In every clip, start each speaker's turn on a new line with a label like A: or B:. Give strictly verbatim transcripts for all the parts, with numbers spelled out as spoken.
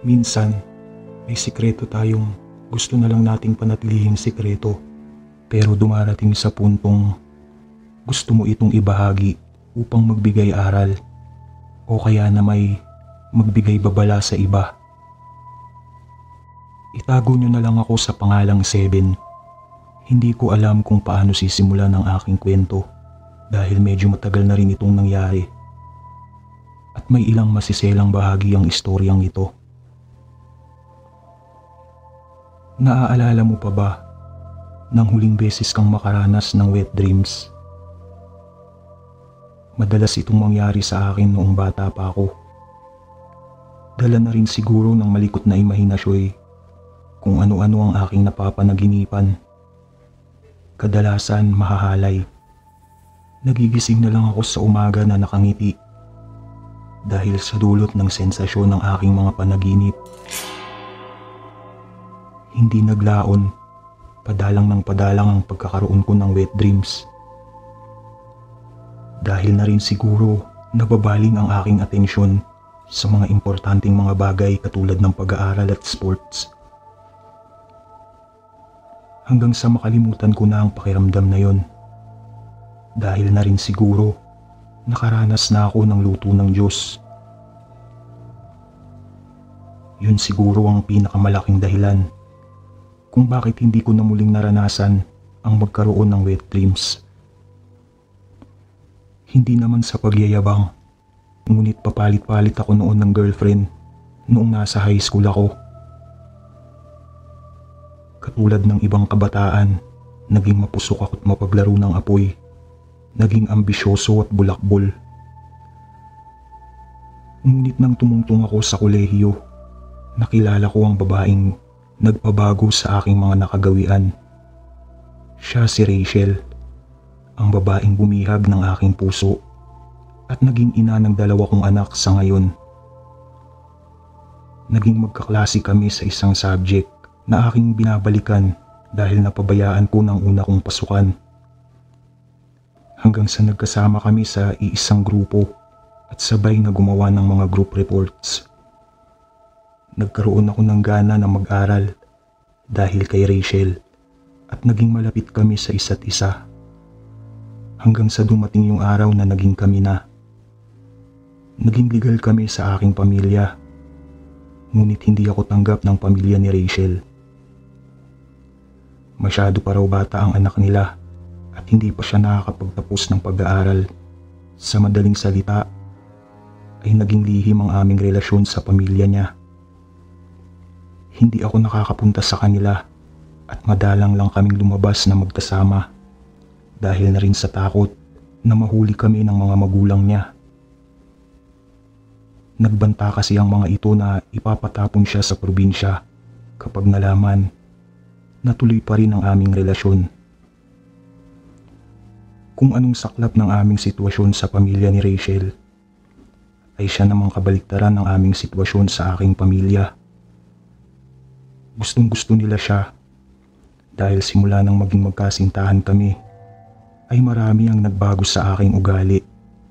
A: Minsan, may sikreto tayong gusto na lang nating panatilihing sikreto, pero dumarating sa puntong gusto mo itong ibahagi upang magbigay aral o kaya na may magbigay babala sa iba. Itago niyo na lang ako sa pangalang Seven. Hindi ko alam kung paano sisimulan ang aking kwento dahil medyo matagal na rin itong nangyari. At may ilang masiselang bahagi ang istoryang ito. Naaalala mo pa ba nang huling beses kang makaranas ng wet dreams? Madalas itong mangyari sa akin noong bata pa ako. Dala na rin siguro ng malikot na imahinasyon kung ano-ano ang aking napapanaginipan. Kadalasan mahahalay. Nagigising na lang ako sa umaga na nakangiti dahil sa dulot ng sensasyon ng aking mga panaginip. Hindi naglaon, padalang ng padalang ang pagkakaroon ko ng wet dreams. Dahil na rin siguro nababaling ang aking atensyon sa mga importanteng mga bagay katulad ng pag-aaral at sports. Hanggang sa makalimutan ko na ang pakiramdam na yon. Dahil na rin siguro nakaranas na ako ng luto ng Diyos. Yun siguro ang pinakamalaking dahilan kung bakit hindi ko na muling naranasan ang magkaroon ng wet dreams. Hindi naman sa pagyayabang, ngunit papalit-palit ako noon ng girlfriend noong nasa high school ako. Katulad ng ibang kabataan, naging mapusok ako't mapaglaro ng apoy, naging ambisyoso at bulakbol. Ngunit nang tumungtong ako sa kolehiyo, nakilala ko ang babaeng nagpabago sa aking mga nakagawian. Siya si Rachel, ang babaeng bumihag ng aking puso at naging ina ng dalawa kong anak sa ngayon. Naging magkaklase kami sa isang subject na aking binabalikan dahil napabayaan ko ng una kong pasukan. Hanggang sa nagkasama kami sa iisang grupo at sabay na gumawa ng mga group reports. Nagkaroon ako ng gana na mag-aral dahil kay Rachel at naging malapit kami sa isa't isa. Hanggang sa dumating yung araw na naging kami na. Naging legal kami sa aking pamilya, ngunit hindi ako tanggap ng pamilya ni Rachel. Masyado pa raw bata ang anak nila at hindi pa siya nakakapagtapos ng pag-aaral. Sa madaling salita, ay naging lihim ang aming relasyon sa pamilya niya. Hindi ako nakakapunta sa kanila at madalang lang kaming lumabas na magkasama dahil na rin sa takot na mahuli kami ng mga magulang niya. Nagbanta kasi ang mga ito na ipapatapon siya sa probinsya kapag nalaman na tuloy pa rin ang aming relasyon. Kung anong saklap ng aming sitwasyon sa pamilya ni Rachel, ay siya namang kabaliktaran ng aming sitwasyon sa aking pamilya. Gustong gusto nila siya dahil simula nang maging magkasintahan kami ay marami ang nagbago sa aking ugali.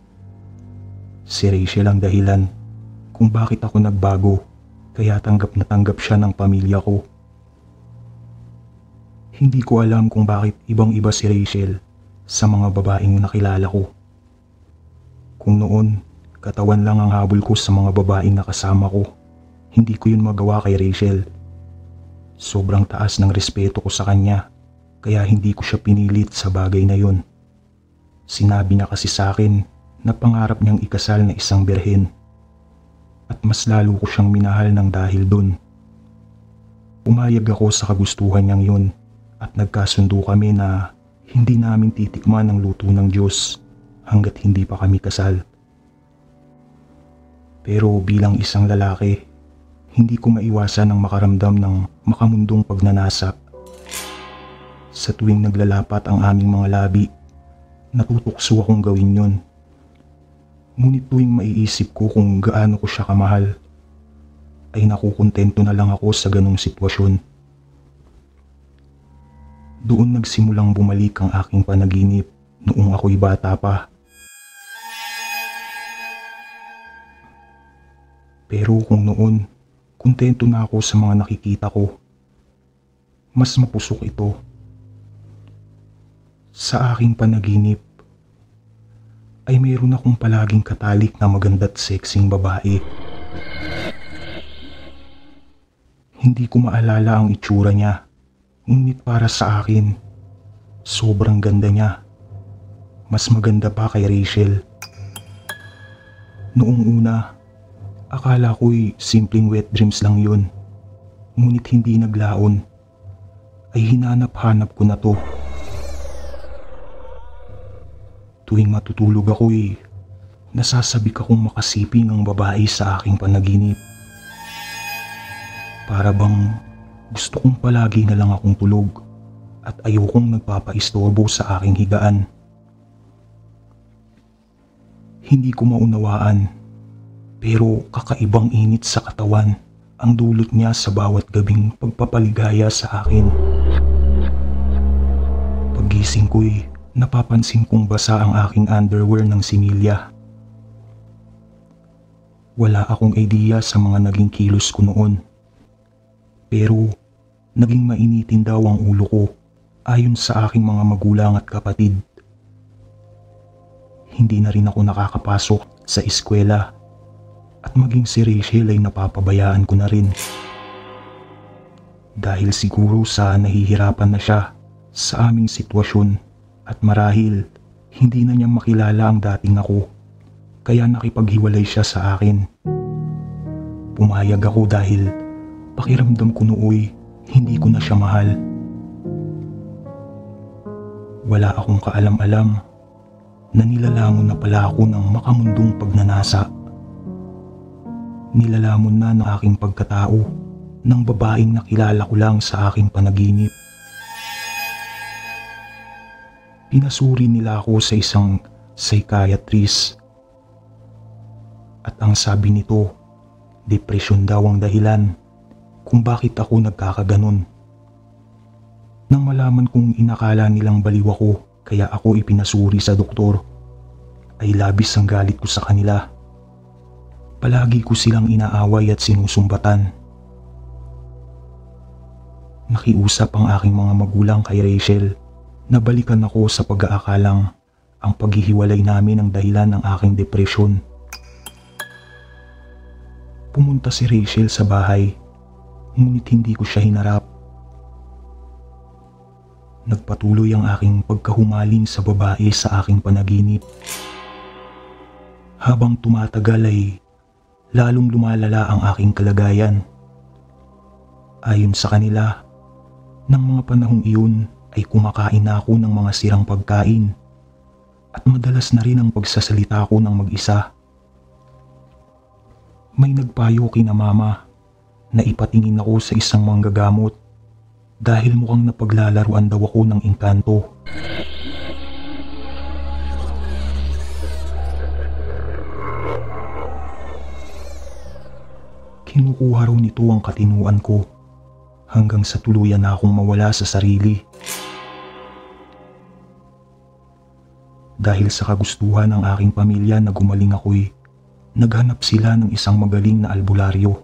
A: Si Rachel ang dahilan kung bakit ako nagbago, kaya tanggap na tanggap siya ng pamilya ko. Hindi ko alam kung bakit ibang-iba si Rachel sa mga babaeng nakilala ko. Kung noon, katawan lang ang habol ko sa mga babaeng nakasama ko, hindi ko yun magawa kay Rachel. Sobrang taas ng respeto ko sa kanya, kaya hindi ko siya pinilit sa bagay na yun. Sinabi niya kasi sa akin na pangarap niyang ikasal na isang birhen. At mas lalo ko siyang minahal ng dahil dun. Pumayag ako sa kagustuhan niyang yun at nagkasundo kami na hindi namin titikman ang luto ng Diyos hanggat hindi pa kami kasal. Pero bilang isang lalaki, hindi ko maiwasan ang makaramdam ng makamundong pagnanasa. Sa tuwing naglalapat ang aming mga labi, natutokso akong gawin yun. Ngunit tuwing maiisip ko kung gaano ko siya kamahal, ay nakukontento na lang ako sa ganong sitwasyon. Doon nagsimulang bumalik ang aking panaginip noong ako'y bata pa. Pero kung noon, kontento na ako sa mga nakikita ko. Mas mapusok ito. Sa aking panaginip ay mayroon akong palaging katalik na maganda't sexing babae. Hindi ko maalala ang itsura niya, ngunit para sa akin, sobrang ganda niya. Mas maganda pa kay Rachel. Noong una, akala ko'y simpleng wet dreams lang yun. Ngunit hindi naglaon, ay hinanap-hanap ko na to. Tuwing matutulog ako'y nasasabik akong makasiping ang babae sa aking panaginip. Para bang gusto kong palagi na lang akong tulog at ayokong nagpapaistorbo sa aking higaan. Hindi ko maunawaan, pero kakaibang init sa katawan ang dulot niya sa bawat gabing pagpapaligaya sa akin. Paggising ko'y napapansin kong basa ang aking underwear ng similya. Wala akong idea sa mga naging kilos ko noon. Pero naging mainitin daw ang ulo ko ayon sa aking mga magulang at kapatid. Hindi na rin ako nakakapasok sa eskwela at maging si Rachel ay napapabayaan ko na rin. Dahil siguro sa nahihirapan na siya sa aming sitwasyon at marahil hindi na niya makilala ang dating ako, kaya nakipaghiwalay siya sa akin. Pumayag ako dahil pakiramdam ko nooy hindi ko na siya mahal. Wala akong kaalam-alam na nilalamon na pala ako ng makamundong pagnanasa. Nilalamon na ng aking pagkatao ng babaeng nakilala ko lang sa aking panaginip. Pinasuri nila ako sa isang psychiatrist. At ang sabi nito, depresyon daw ang dahilan kung bakit ako nagkakaganon. Nang malaman kong inakala nilang baliw ako kaya ako ipinasuri sa doktor, ay labis ang galit ko sa kanila. Palagi ko silang inaaway at sinusumbatan. Nakiusap ang aking mga magulang kay Rachel na balikan ako sa pag-aakalang ang paghihiwalay namin ang dahilan ng aking depresyon. Pumunta si Rachel sa bahay, ngunit hindi ko siya hinarap. Nagpatuloy ang aking pagkahumaling sa babae sa aking panaginip. Habang tumatagal ay lalong lumalala ang aking kalagayan. Ayon sa kanila, ng mga panahong iyon ay kumakain na ako ng mga sirang pagkain at madalas na rin ang pagsasalita ko ng mag-isa. May nagpayo kina mama na ipatingin ako sa isang manggagamot dahil mukhang napaglalaruan daw ako ng engkanto. Kinukuha raw nito ang katinuan ko hanggang sa tuluyan na akong mawala sa sarili. Dahil sa kagustuhan ng aking pamilya na gumaling ako'y naghanap sila ng isang magaling na albularyo.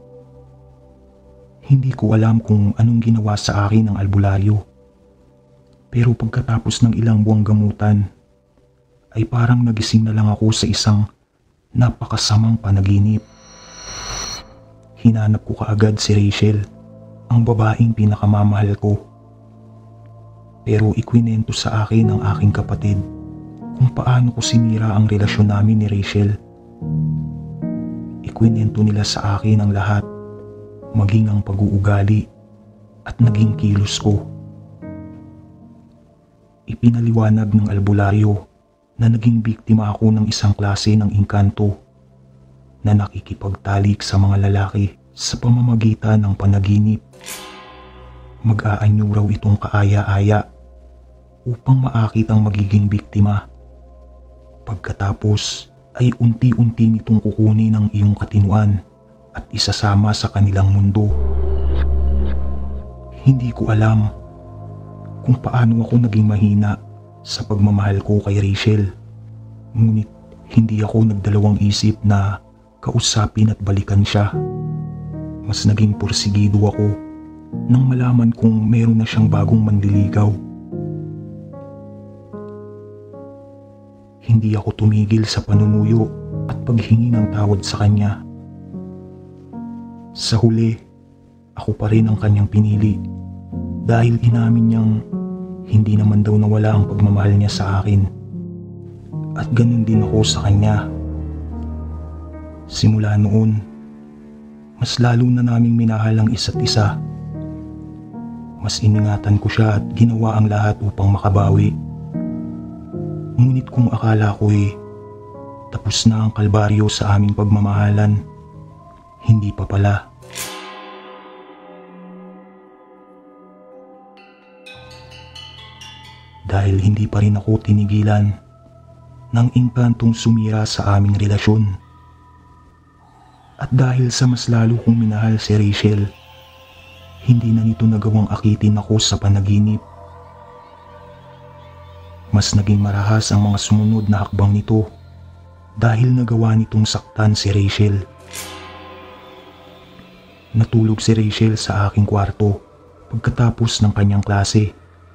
A: Hindi ko alam kung anong ginawa sa akin ng albularyo. Pero pagkatapos ng ilang buwang gamutan, ay parang nagising na lang ako sa isang napakasamang panaginip. Hinanap ko kaagad si Rachel, ang babaeng pinakamamahal ko. Pero ikwinento sa akin ng aking kapatid kung paano ko sinira ang relasyon namin ni Rachel. Ikwinento nila sa akin ang lahat, maging ang pag-uugali at naging kilos ko. Ipinaliwanag ng albularyo na naging biktima ako ng isang klase ng engkanto na nakikipagtalik sa mga lalaki sa pamamagitan ng panaginip. Mag-aanyo raw itong kaaya-aya upang maakit ang magiging biktima. Pagkatapos ay unti-unti nitong kukunin ang iyong katinuan at isasama sa kanilang mundo. Hindi ko alam kung paano ako naging mahina sa pagmamahal ko kay Rachel. Ngunit hindi ako nagdalawang isip na kausapin at balikan siya. Mas naging porsigido ako nang malaman kong meron na siyang bagong manliligaw. Hindi ako tumigil sa panunuyo at paghingi ng tawad sa kanya. Sa huli, ako pa rin ang kanyang pinili dahil inamin niyang hindi naman daw nawala ang pagmamahal niya sa akin. At ganun din ako sa kanya. Simula noon, mas lalo na naming minahal ang isa't isa. Mas iningatan ko siya at ginawa ang lahat upang makabawi. Ngunit kung akala ko'y tapos na ang kalbaryo sa aming pagmamahalan, hindi pa pala. Dahil hindi pa rin ako tinigilan ng engkantong sumira sa aming relasyon. At dahil sa mas lalo kong minahal si Rachel, hindi na nito nagawang akitin ako sa panaginip. Mas naging marahas ang mga sumunod na hakbang nito dahil nagawa nitong saktan si Rachel. Natulog si Rachel sa aking kwarto pagkatapos ng kanyang klase.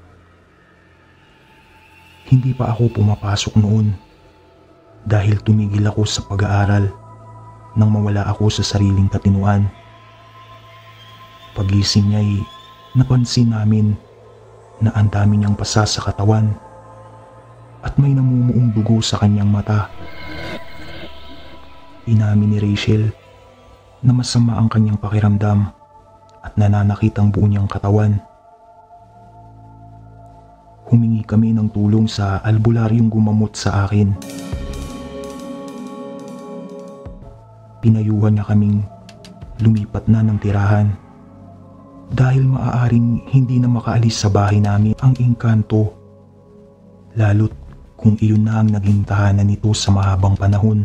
A: Hindi pa ako pumapasok noon dahil tumigil ako sa pag-aaral nang mawala ako sa sariling katinuan. Pagising niya'y napansin namin na ang dami niyang pasa sa katawan at may namumuong dugo sa kanyang mata. Inamin ni Rachel na masama ang kanyang pakiramdam at nananakit ang buo niyang katawan. Humingi kami ng tulong sa albularyong gumamot sa akin. Pinayuhan niya kaming lumipat na ng tirahan dahil maaaring hindi na makaalis sa bahay namin ang engkanto, lalo't kung iyon na ang naging tahanan nito sa mahabang panahon.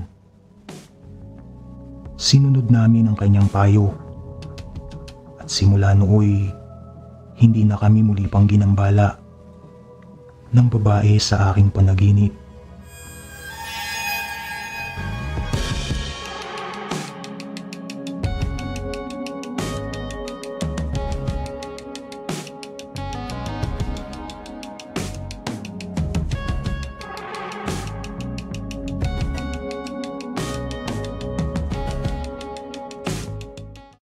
A: Sinunod namin ang kanyang payo at simula nooy hindi na kami muli pang ginambala ng babae sa aking panaginip.